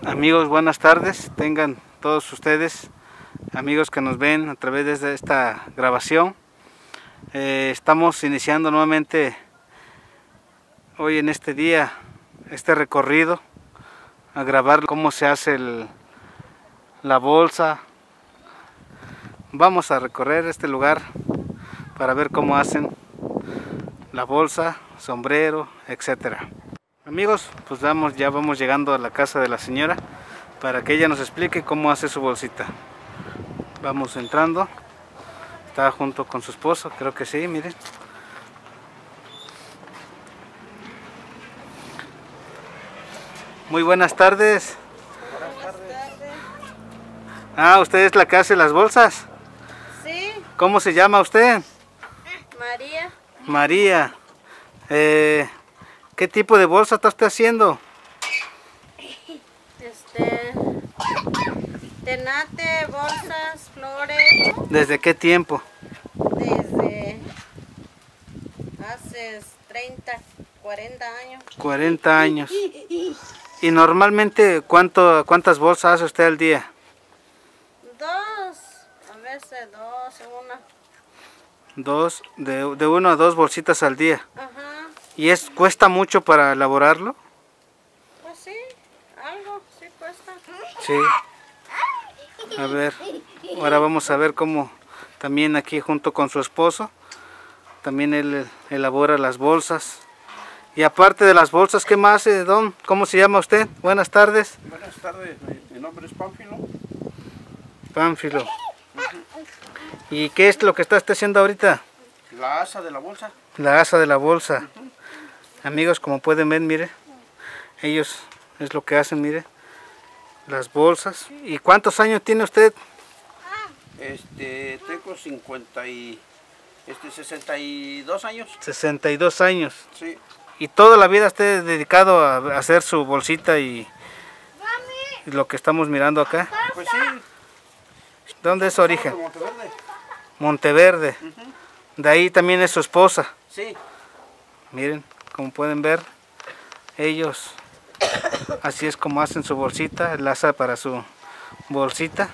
Amigos, buenas tardes, tengan todos ustedes, amigos que nos ven a través de esta grabación. Estamos iniciando nuevamente hoy en este día, este recorrido, a grabar cómo se hace la bolsa. Vamos a recorrer este lugar para ver cómo hacen la bolsa, sombrero, etcétera. Amigos, pues ya vamos llegando a la casa de la señora para que ella nos explique cómo hace su bolsita. Vamos entrando. Está junto con su esposo, creo que sí, miren. Muy buenas tardes. Buenas tardes. Ah, ¿usted es la que hace las bolsas? Sí. ¿Cómo se llama usted? María. María. ¿Qué tipo de bolsa está usted haciendo? Tenate, bolsas, flores. ¿Desde qué tiempo? Desde hace 30, 40 años. 40 años. ¿Y normalmente cuántas bolsas hace usted al día? Dos, a veces Dos, de 1 a 2 bolsitas al día. Ajá. ¿Y cuesta mucho para elaborarlo? Pues sí, algo sí cuesta. Sí. A ver, ahora vamos a ver cómo también aquí junto con su esposo, también él elabora las bolsas. Y aparte de las bolsas, ¿qué más hace, don? ¿Cómo se llama usted? Buenas tardes. Buenas tardes, mi nombre es Pánfilo. Pánfilo. ¿Y qué es lo que está usted haciendo ahorita? La asa de la bolsa. La asa de la bolsa. Amigos, como pueden ver, mire, ellos es lo que hacen, mire, las bolsas. ¿Y cuántos años tiene usted? Tengo 62 años. 62 años. Sí. ¿Y toda la vida usted dedicado a hacer su bolsita y lo que estamos mirando acá? Pues sí. ¿Dónde es su origen? De Monteverde. Monteverde. De ahí también es su esposa. Sí. Miren, como pueden ver, ellos así es como hacen su bolsita, el asa para su bolsita.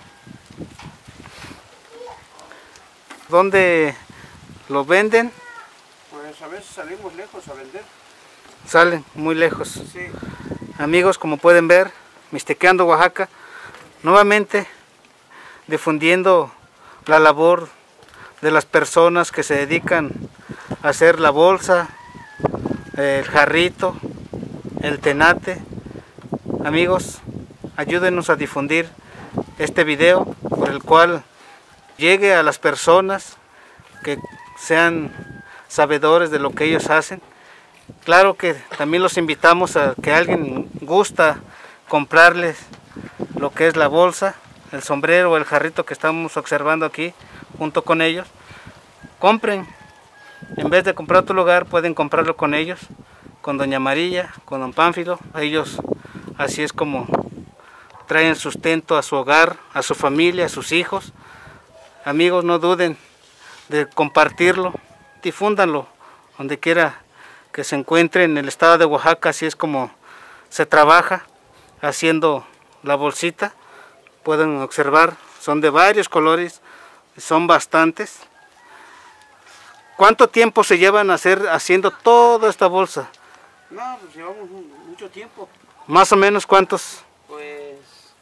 ¿Dónde lo venden? Pues a veces salimos lejos a vender. Salen muy lejos. Sí. Amigos, como pueden ver, Mixtequeando, Oaxaca, nuevamente difundiendo la labor de las personas que se dedican a hacer la bolsa, el jarrito, el tenate. Amigos, ayúdenos a difundir este video por el cual llegue a las personas que sean sabedores de lo que ellos hacen. Claro que también los invitamos a que alguien gusta comprarles lo que es la bolsa, el sombrero o el jarrito que estamos observando aquí junto con ellos. Compren, en vez de comprar a otro lugar pueden comprarlo con ellos, con doña María, con don Pánfilo. Ellos así es como traen sustento a su hogar, a su familia, a sus hijos. Amigos, no duden de compartirlo, difúndanlo donde quiera que se encuentre en el estado de Oaxaca. Así es como se trabaja haciendo la bolsita. Pueden observar, son de varios colores, son bastantes. ¿Cuánto tiempo se llevan haciendo toda esta bolsa? No, pues llevamos mucho tiempo. Más o menos, ¿cuántos? Pues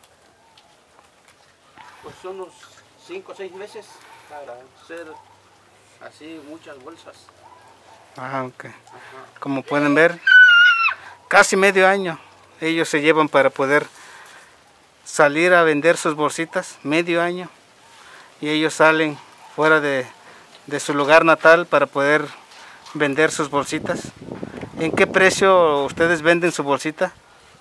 unos 5 o 6 meses para hacer así muchas bolsas. Ah, ok. Ajá. Como pueden ver, casi medio año ellos se llevan para poder salir a vender sus bolsitas, medio año. Y ellos salen fuera de su lugar natal para poder vender sus bolsitas. ¿En qué precio ustedes venden su bolsita?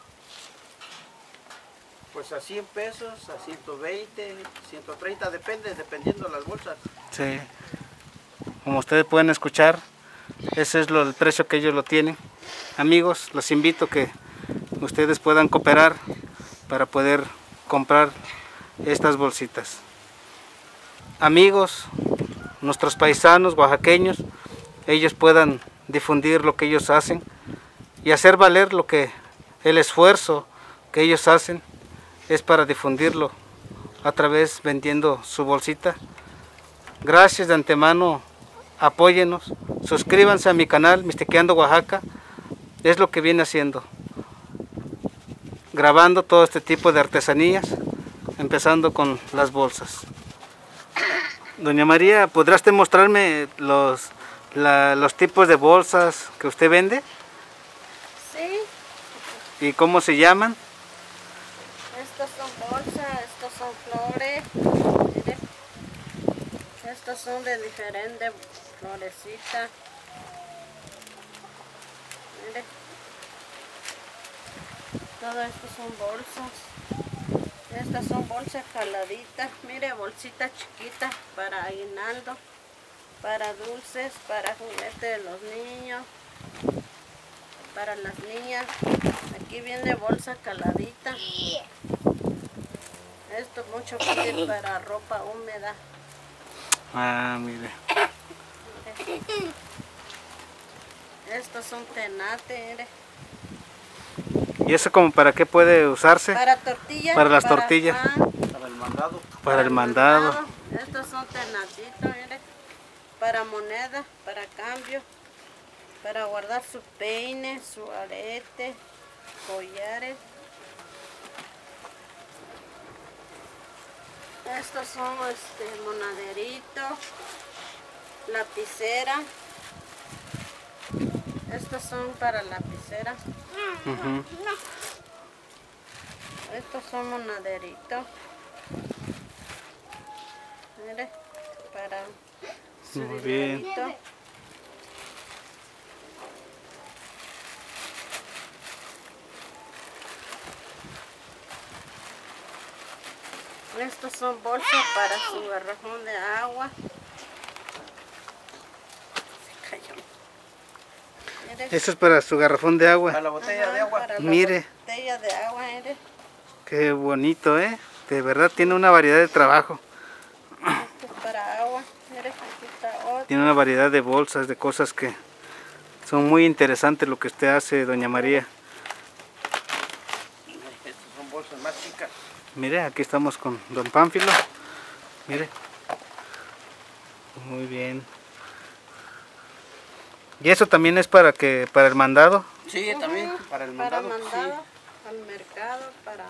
Pues a 100 pesos, a 120, 130, dependiendo de las bolsas. Sí. Como ustedes pueden escuchar, ese es el precio que ellos lo tienen. Amigos, los invito a que ustedes puedan cooperar para poder comprar estas bolsitas. Amigos, nuestros paisanos oaxaqueños, ellos puedan difundir lo que ellos hacen y hacer valer el esfuerzo que ellos hacen es para difundirlo a través vendiendo su bolsita. Gracias de antemano, apóyenos, suscríbanse a mi canal Mixtequeando Oaxaca. Es lo que viene haciendo, grabando todo este tipo de artesanías, empezando con las bolsas. Doña María, ¿podrá usted mostrarme los tipos de bolsas que usted vende? Sí. ¿Y cómo se llaman? Estas son bolsas, estos son flores. Mire. Estos son de diferentes florecitas. Mire. Todo esto son bolsas. Estas son bolsas jaladitas. Mire, bolsitas chiquitas para aguinaldo, para dulces, para juguetes de los niños, para las niñas. Aquí viene bolsa caladita. Esto mucho útil para ropa húmeda. Ah, mire. Estos son tenate, mire. ¿Y eso como para qué puede usarse? Para tortillas. Para las tortillas. Pan, Para el mandado. Para el mandado. Estos son tenatitos, mire. Para moneda, para cambio. Para guardar su peine, su arete, collares. Estos son monaderitos, lapicera. Estos son para lapicera. Ujú. Estos son monaderitos. Mire, para su Muy bien. dinerito. Estos son bolsas para su garrafón de agua. Se cayó. Mire. Eso es para su garrafón de Para agua. la botella de agua. Para la Mire. botella de agua, mire. Qué bonito, ¿eh? De verdad tiene una variedad de trabajo. Esto es para agua. Mire, aquí está otro. Tiene una variedad de bolsas, de cosas que son muy interesantes lo que usted hace, doña María. Estas son bolsas más chicas. Mire, aquí estamos con don Pánfilo. Mire. Muy bien. ¿Y eso también es para el mandado? Sí, también para el mandado. Para mandado al mercado, para...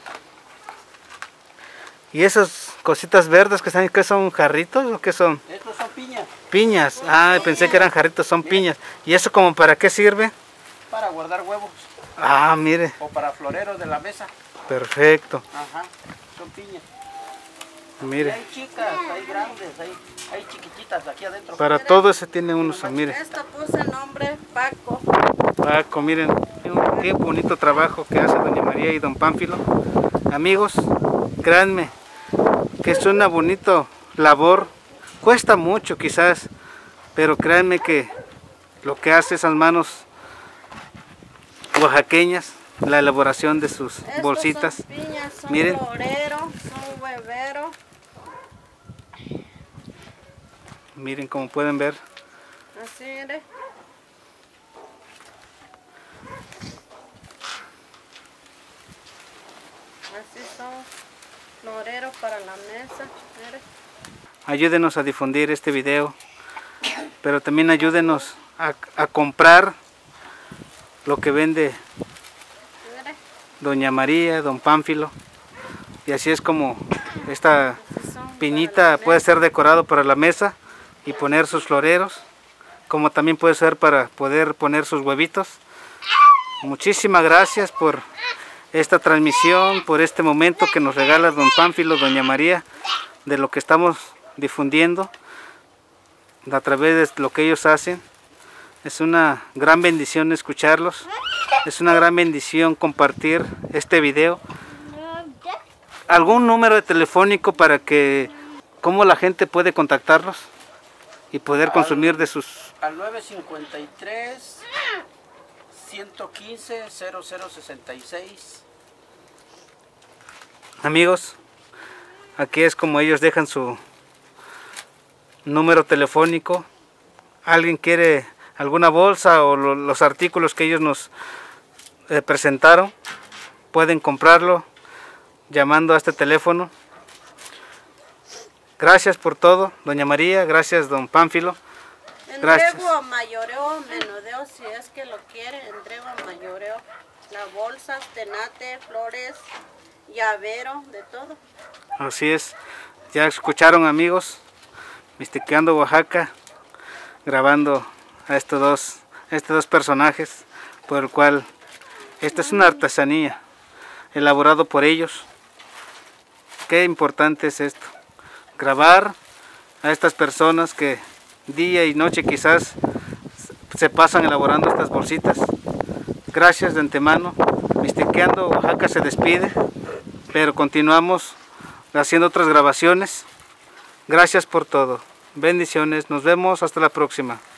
¿Y esas cositas verdes que están, qué son, jarritos o qué son? Sí. Estos son piñas. Piñas. Ah, pensé que eran jarritos, son piñas. ¿Y eso como para qué sirve? Para guardar huevos. Ah, mire, O para floreros de la mesa. perfecto. Ajá. Son piñas. Y Mire, hay chicas, hay grandes, hay chiquititas aquí adentro. para todo eso tiene unos, mire. Esto puse el nombre Paco. Paco, miren, qué bonito trabajo que hace doña María y don Pánfilo. Amigos, créanme que es una bonita labor. Cuesta mucho quizás, pero créanme que lo que hace esas manos oaxaqueñas, la elaboración de sus Estos bolsitas. son piñas, son Miren. floreros, son hueveros. Miren como pueden ver. Así, mire. Así son floreros para la mesa, mire. Ayúdenos a difundir este video, pero también ayúdenos a comprar lo que vende Mire, doña María, don Pánfilo. Y así es como esta así son piñita para la puede mesa. ser decorado para la mesa y poner sus floreros, como también puede ser para poder poner sus huevitos. Muchísimas gracias por esta transmisión, por este momento que nos regala don Pánfilo, doña María, de lo que estamos difundiendo a través de lo que ellos hacen. Es una gran bendición escucharlos, es una gran bendición compartir este video. ¿Algún número telefónico para que, cómo la gente puede contactarlos y poder consumir de sus... Al 953 115 0066. Amigos, aquí es como ellos dejan su número telefónico. ¿Alguien quiere alguna bolsa o los artículos que ellos nos presentaron? Pueden comprarlo llamando a este teléfono. Gracias por todo, doña María, gracias don Pánfilo. Gracias. Entrego a mayoreo, menudeo, si es que lo quiere, entrego a mayoreo. Las bolsas, tenate, flores, llavero, de todo. Así es, ya escucharon amigos, Mixtequeando Oaxaca, grabando a estos dos personajes, por el cual esta es una artesanía, elaborado por ellos. Qué importante es esto, grabar a estas personas que día y noche quizás se pasan elaborando estas bolsitas. Gracias de antemano. Mixtequeando Oaxaca se despide, pero continuamos haciendo otras grabaciones. Gracias por todo. Bendiciones. Nos vemos hasta la próxima.